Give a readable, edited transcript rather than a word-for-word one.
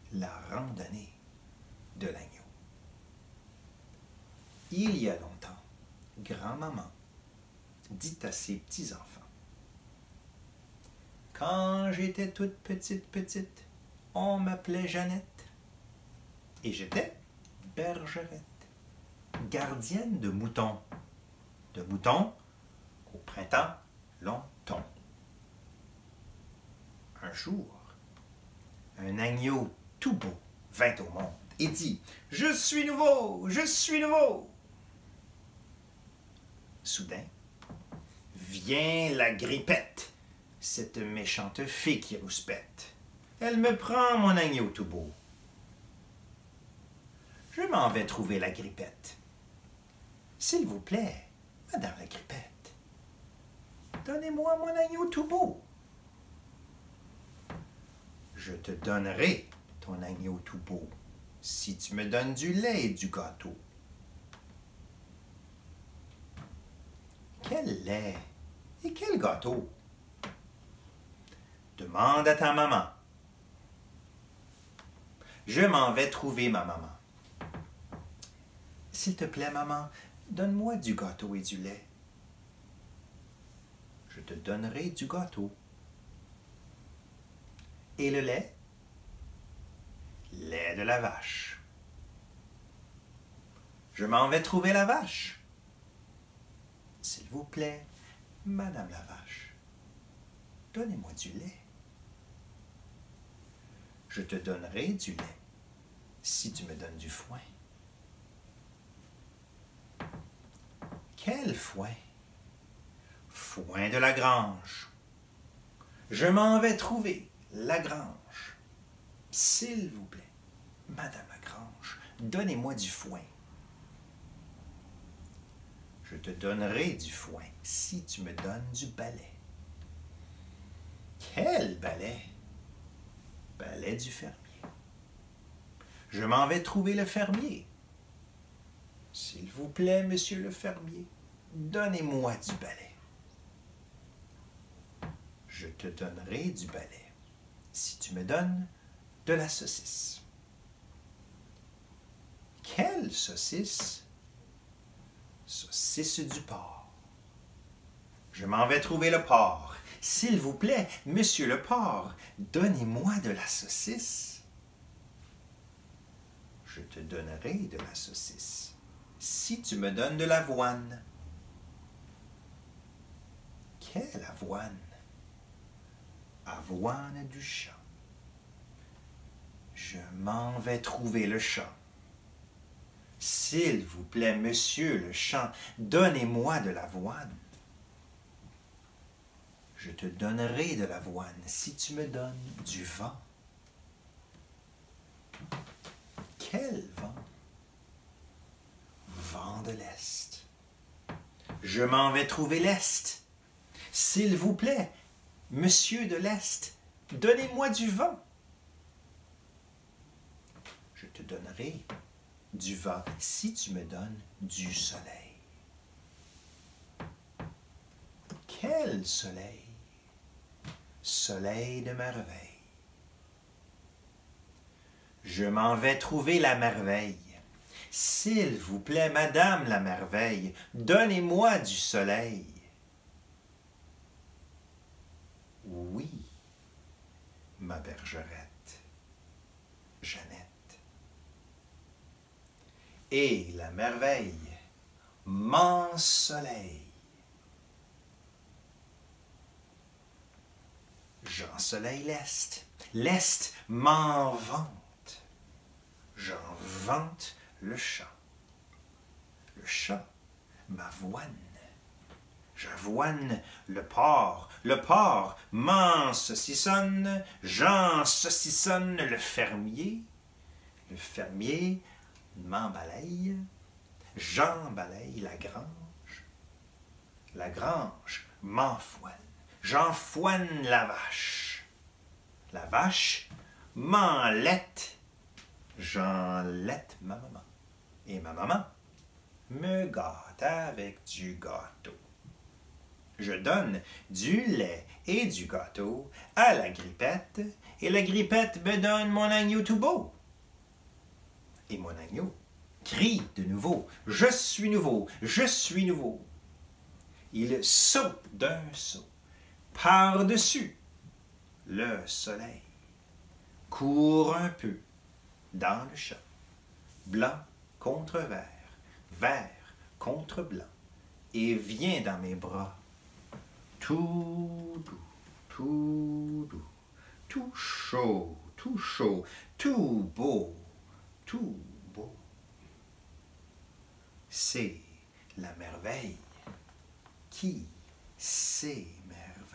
la randonnée de l'agneau. Il y a longtemps, grand-maman dit à ses petits-enfants: « Quand j'étais toute petite, on m'appelait Jeannette, et j'étais bergerette, gardienne de moutons qu'au printemps l'on tond. Un jour, un agneau tout beau vint au monde et dit: « Je suis nouveau, je suis nouveau. » Soudain, vient la grippette, cette méchante fée qui rouspète. Elle me prend mon agneau tout beau. Je m'en vais trouver la grippette. S'il vous plaît, madame la grippette, donnez-moi mon agneau tout beau. Je te donnerai ton agneau tout beau si tu me donnes du lait et du gâteau. Quel lait et quel gâteau? Demande à ta maman. Je m'en vais trouver ma maman. S'il te plaît, maman, donne-moi du gâteau et du lait. Je te donnerai du gâteau. Et le lait? Lait de la vache. Je m'en vais trouver la vache. S'il vous plaît, madame la vache, donnez-moi du lait. Je te donnerai du lait si tu me donnes du foin. Quel foin? Foin de la grange. Je m'en vais trouver la grange. S'il vous plaît, madame la grange, donnez-moi du foin. Je te donnerai du foin si tu me donnes du balai. Quel balai? Balai du fermier. Je m'en vais trouver le fermier. S'il vous plaît, monsieur le fermier, donnez-moi du balai. Je te donnerai du balai si tu me donnes de la saucisse. Quelle saucisse? Saucisse du porc. Je m'en vais trouver le porc. S'il vous plaît, monsieur le porc, donnez-moi de la saucisse. Je te donnerai de la saucisse si tu me donnes de l'avoine. Quelle avoine? Avoine du champ. Je m'en vais trouver le champ. S'il vous plaît, monsieur le champ, donnez-moi de l'avoine. Je te donnerai de l'avoine si tu me donnes du vent. Quel vent? Vent de l'Est. Je m'en vais trouver l'Est. S'il vous plaît, monsieur de l'Est, donnez-moi du vent. Je te donnerai du vent si tu me donnes du soleil. Quel soleil? Soleil de merveille. Je m'en vais trouver la merveille. S'il vous plaît, madame la merveille, donnez-moi du soleil. Oui, ma bergerette, Jeannette. Et la merveille m'ensoleille. J'ensoleille l'Est, l'Est m'envante. J'en vante le champ. Le champ m'avoine. J'avoine le porc m'ensaucissonne. J'en saucissonne le fermier m'embalaye. J'embalaye la grange m'enfoine. J'enfoine la vache m'enlaite. J'enlaite ma maman. Et ma maman me gâte avec du gâteau. Je donne du lait et du gâteau à la grippette et la grippette me donne mon agneau tout beau. Et mon agneau crie de nouveau, je suis nouveau, je suis nouveau. Il saute d'un saut par-dessus le soleil, court un peu dans le champ, blanc contre vert, vert contre blanc, et vient dans mes bras, tout doux, tout doux, tout chaud, tout beau, tout beau. C'est la merveille qui s'émerveille.